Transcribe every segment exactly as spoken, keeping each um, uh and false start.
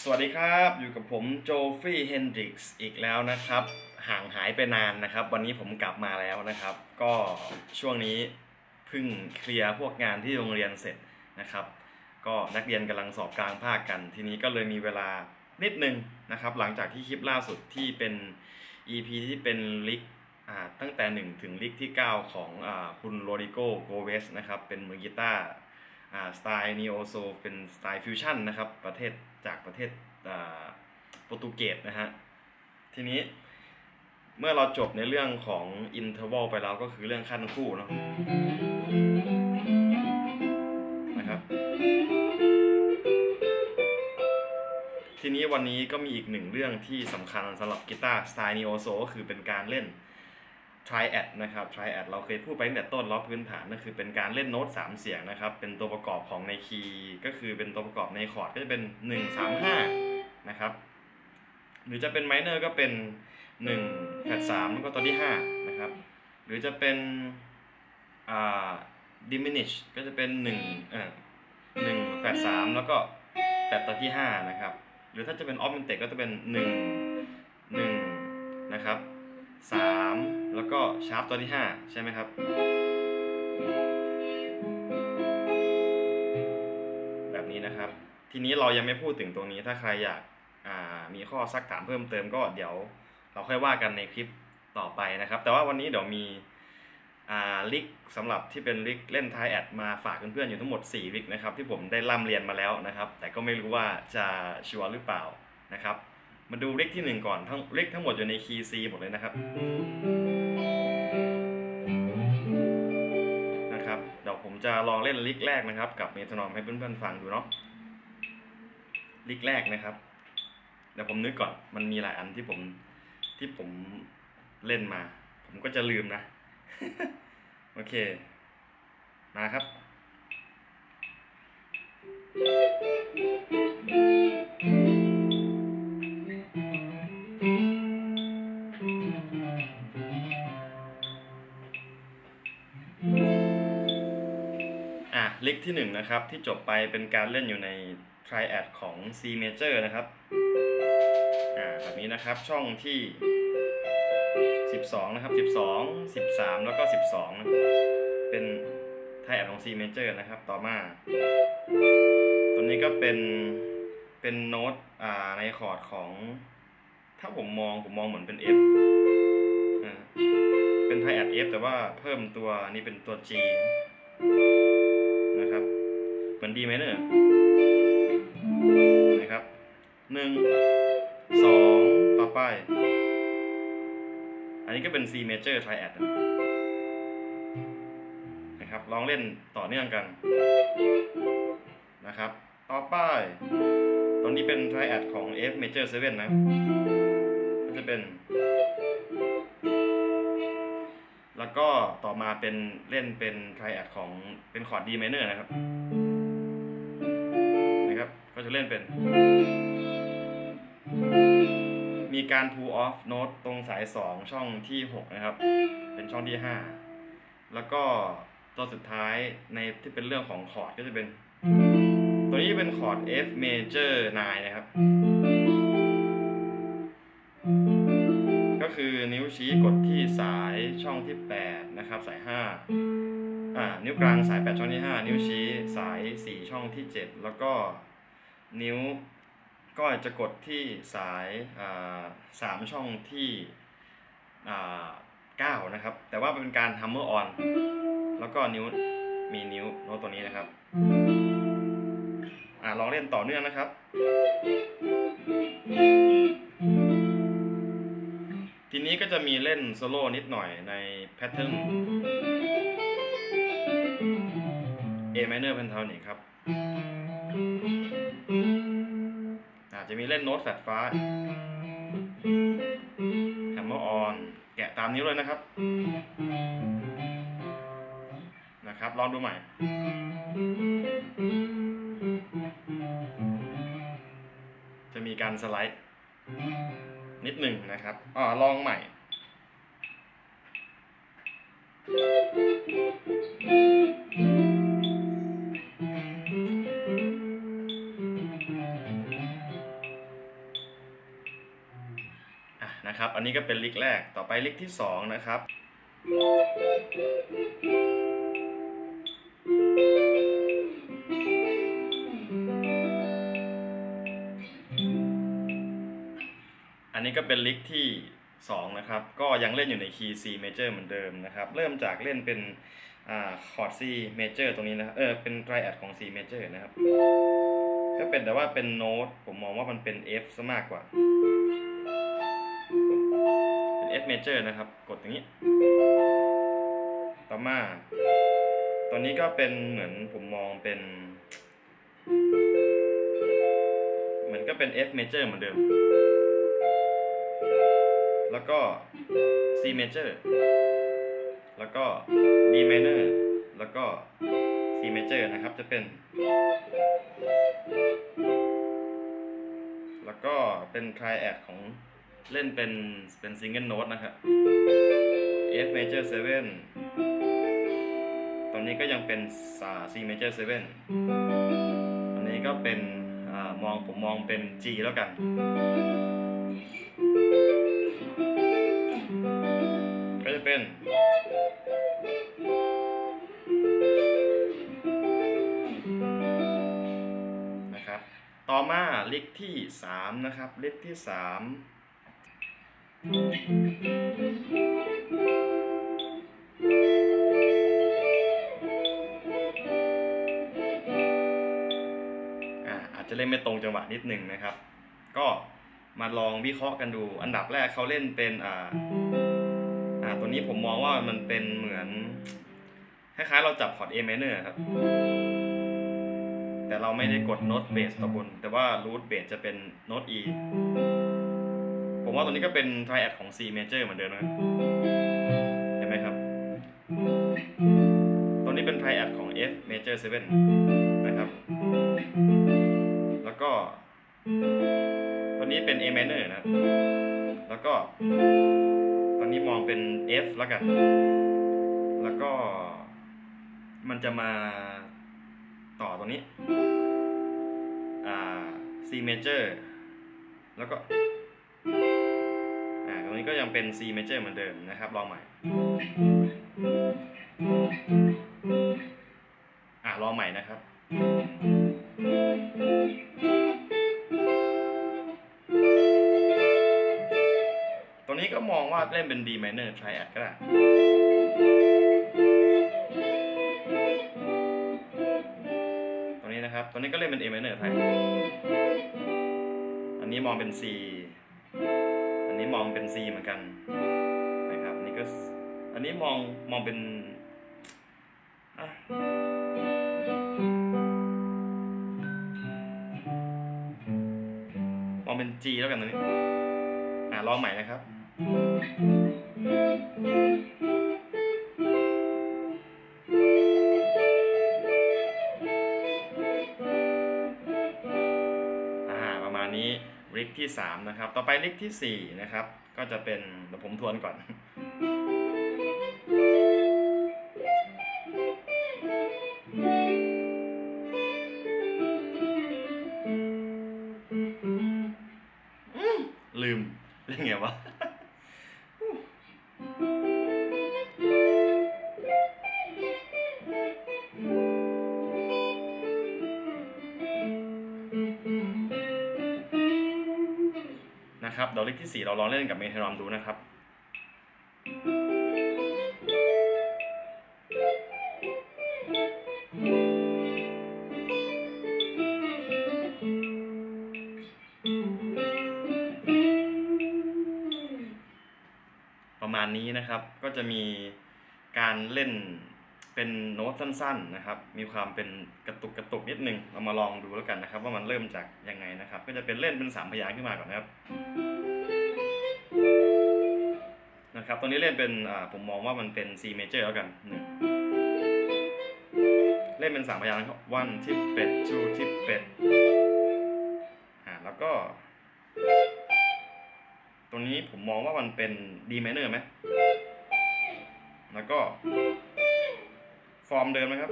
วัสดีครับอยู่กับผมโจฟรีเฮนดริกส์อีกแล้วนะครับห่างหายไปนานนะครับวันนี้ผมกลับมาแล้วนะครับก็ช่วงนี้เพิ่งเคลียร์พวกงานที่โรงเรียนเสร็จนะครับก็นักเรียนกำลังสอบกลางภาคกันทีนี้ก็เลยมีเวลานิดนึงนะครับหลังจากที่คลิปล่าสุดที่เป็น อี พี ที่เป็นลิกตั้งแต่หนึ่งถึงลิกที่เก้าของอคุณโรดิโกโกเวสนะครับเป็นมือกีตาร์สไตล์นีโอโซเป็นสไตล์ฟิวชั่นนะครับประเทศจากประเทศโปรตุเกสนะฮะทีนี้เมื่อเราจบในเรื่องของอินเทอร์วัลไปแล้วก็คือเรื่องขั้นคู่เนาะนะครับทีนี้วันนี้ก็มีอีกหนึ่งเรื่องที่สำคัญสำหรับกีตาร์สไตล์นีโอโซก็คือเป็นการเล่นTriad นะครับ Triad เราเคยพูดไปตั้งแต่ต้นล้อพื้นฐานก็คือเป็นการเล่นโน้ตสามเสียงนะครับเป็นตัวประกอบของในคีย์ก็คือเป็นตัวประกอบในคอร์ดก็จะเป็นหนึ่ง สาม ห้านะครับหรือจะเป็นไมเนอร์ก็เป็นหนึ่งแฟดสามแล้วก็ตัวที่ห้านะครับหรือจะเป็นอ่า diminish ก็จะเป็นหนึ่งเอ่อหนึ่งแฟดสามแล้วก็แฟดตัวที่ห้านะครับหรือถ้าจะเป็น augmented ก็จะเป็นหนึ่ง หนึ่งนะครับสามแล้วก็ชาร์ปตัวที่ห้าใช่ไหมครับแบบนี้นะครับทีนี้เรายังไม่พูดถึงตรงนี้ถ้าใครอยากมีข้อซักถามเพิ่มเติมก็เดี๋ยวเราค่อยว่ากันในคลิปต่อไปนะครับแต่ว่าวันนี้เดี๋ยวมีลิกสำหรับที่เป็นลิกเล่นไทแอดมาฝากเพื่อนๆอยู่ทั้งหมดสี่ลิกนะครับที่ผมได้ร่ำเรียนมาแล้วนะครับแต่ก็ไม่รู้ว่าจะชัวร์หรือเปล่านะครับมาดูลิกที่หนึ่งก่อนทั้งลิกทั้งหมดอยู่ในคีย์ C หมดเลยนะครับนะครับเดี๋ยวผมจะลองเล่นลิกแรกนะครับกับเมโทรนอมให้เพื่อนๆฟังดูเนาะลิกแรกนะครับเดี๋ยวผมนึกก่อนมันมีหลายอันที่ผมที่ผมเล่นมาผมก็จะลืมนะ โอเคมาครับอ่ะลิกที่หนึ่งนะครับที่จบไปเป็นการเล่นอยู่ใน Triad ของ C major นะครับอ่าแบบนี้นะครับช่องที่สิบสองนะครับสิบสอง สิบสามแล้วก็สิบสองนะเป็น Triad ของ C major นะครับต่อมาตัวนี้ก็เป็นเป็นโน้ตอ่าในคอร์ดของถ้าผมมองผมมองเหมือนเป็น F อ่าเป็น Triad F แต่ว่าเพิ่มตัวนี้เป็นตัว G นะครับเหมือน D minor นะครับหนึ่ง สองต่อไปอันนี้ก็เป็น C major Triad นะครับลองเล่นต่อเนื่องกันนะครับต่อไปตอนนี้เป็น Triad ของ F major เซเว่นนะก็จะเป็นแล้วก็ต่อมาเป็นเล่นเป็น Triad ของเป็นคอร์ด D minor นะครับนะครับก็จะเล่นเป็นมีการ pull off note ตรงสายสองช่องที่หกนะครับเป็นช่องที่ห้าแล้วก็ตัวสุดท้ายในที่เป็นเรื่องของคอร์ดก็จะเป็นตัวนี้เป็นคอร์ด F major ไนน์นะครับก็คือนิ้วชี้กดที่สายช่องที่แปดนะครับสายห้าอ่านิ้วกลางสายแปดช่องที่ห้านิ้วชี้สายสี่ช่องที่เจ็ดแล้วก็นิ้วก็จะกดที่สายสามช่องที่เก้านะครับแต่ว่าเป็นการ hammer on แล้วก็นิ้วมีนิ้วโน้ตตัวนี้นะครับอ่าลองเล่นต่อเนื่องนะครับทีนี้ก็จะมีเล่นโซโล่นิดหน่อยในแพทเทิร์น A minor pentatonic ครับอาจจะมีเล่นโน้ตแฟลตฟ้า hammer on แกะตามนิ้วเลยนะครับนะครับลองดูใหม่จะมีการสไลด์นิดหนึ่งนะครับอ่าลองใหม่ อนะครับอันนี้ก็เป็นลิกแรกต่อไปลิกที่สองนะครับอันนี้ก็เป็นลิกที่สองนะครับก็ยังเล่นอยู่ในคีย์ C major เหมือนเดิมนะครับเริ่มจากเล่นเป็นอ่าคอร์ด C major ตรงนี้นะเออเป็น triad ของ C major นะครับก็เป็นแต่ว่าเป็นโน้ตผมมองว่ามันเป็น F ซะมากกว่าเป็น F major นะครับกดอย่างนี้ต่อมาตอนนี้ก็เป็นเหมือนผมมองเป็นเหมือนก็เป็น F major เหมือนเดิมแล้วก็ C major แล้วก็ D minor แล้วก็ C major นะครับจะเป็นแล้วก็เป็น triad ของเล่นเป็นเป็น single note นะครับ F major เซเว่นตอนนี้ก็ยังเป็น C major เซเว่นอันนี้ก็เป็นมองผมมองเป็น G แล้วกันก็จะเป็นนะครับต่อมาลิกที่สามนะครับลิกที่สามอาจจะเล่นไม่ตรงจังหวะนิดหนึ่งนะครับก็มาลองวิเคราะห์กันดูอันดับแรกเขาเล่นเป็นอ่าอ่าตัวนี้ผมมองว่ามันเป็นเหมือนคล้ายๆเราจับคอร์ด A minor ครับแต่เราไม่ได้กดโน้ตเบสต่อบนแต่ว่ารูทเบสจะเป็นโน้ต E ผมว่าตัวนี้ก็เป็น triad ของ C major เหมือนเดิมนะเห็นไหมครับตัวนี้เป็น triad ของ F major เซเว่นนะครับแล้วก็ตัวนี้เป็น A minor นะแล้วก็ตอนนี้มองเป็น F แล้วกันแล้วก็มันจะมาต่อตรงนี้อ่า C major แล้วก็อ่าตรงนี้ก็ยังเป็น C major เหมือนเดิมนะครับลองใหม่อ่าลองใหม่นะครับตัวนี้ก็มองว่าเล่นเป็น D minor triad ก็ได้ตัวนี้นะครับตัวนี้ก็เล่นเป็น A minor triad อันนี้มองเป็น C อันนี้มองเป็น C เหมือนกันนะครับนี่ก็อันนี้มองมองเป็นอ่ะมองเป็น G แล้วกันตรงนี้อ่ะลองใหม่นะครับนี้ลิกที่สามนะครับต่อไปลิกที่สี่นะครับก็จะเป็นเดี๋ยวผมทวนก่อนลืมเรื่องไงวะนะครับเดี๋ยวลิกที่สี่เราลองเล่นกับเมโทรนอมดูนะครับประมาณนี้นะครับก็จะมีการเล่นเป็นโน้ตสั้นๆนะครับมีความเป็นกระตุกกระตุกนิดนึงเรามาลองดูแล้วกันนะครับว่ามันเริ่มจากยังไงนะครับก็จะเป็นเล่นเป็นสามพยางค์ขึ้นมาก่อนนะครับนะครับตรงนี้เล่นเป็นผมมองว่ามันเป็น C major แล้วกันเล่นเป็นสามพยางค์ครับ one ทิปเป็ด two ทิปเป็ดอ่าแล้วก็ตรงนี้ผมมองว่ามันเป็น D minor ไหมแล้วก็ฟอร์มเดิมนะครับ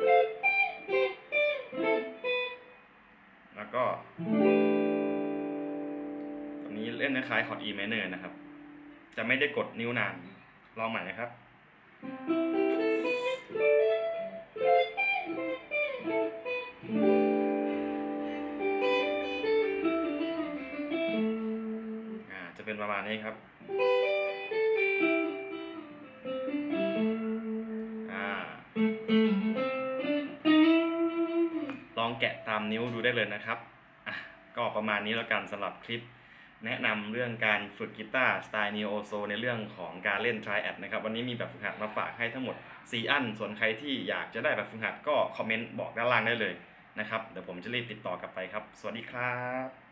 แล้วก็ตรงนี้เล่นคล้ายๆคอร์ด E minor นะครับจะไม่ได้กดนิ้วนานลองใหม่นะครับอ่าจะเป็นประมาณนี้ครับอ่าลองแกะตามนิ้วดูได้เลยนะครับอ่ะก็ประมาณนี้แล้วกันสำหรับคลิปแนะนำเรื่องการฝึกกีตาร์สไตล์ Neo Ozo ในเรื่องของการเล่น Triad นะครับวันนี้มีแบบฝึกหัดมาฝากให้ทั้งหมดสี่อันส่วนใครที่อยากจะได้แบบฝึกหัดก็คอมเมนต์บอกด้านล่างได้เลยนะครับเดี๋ยวผมจะรีบติดต่อกลับไปครับสวัสดีครับ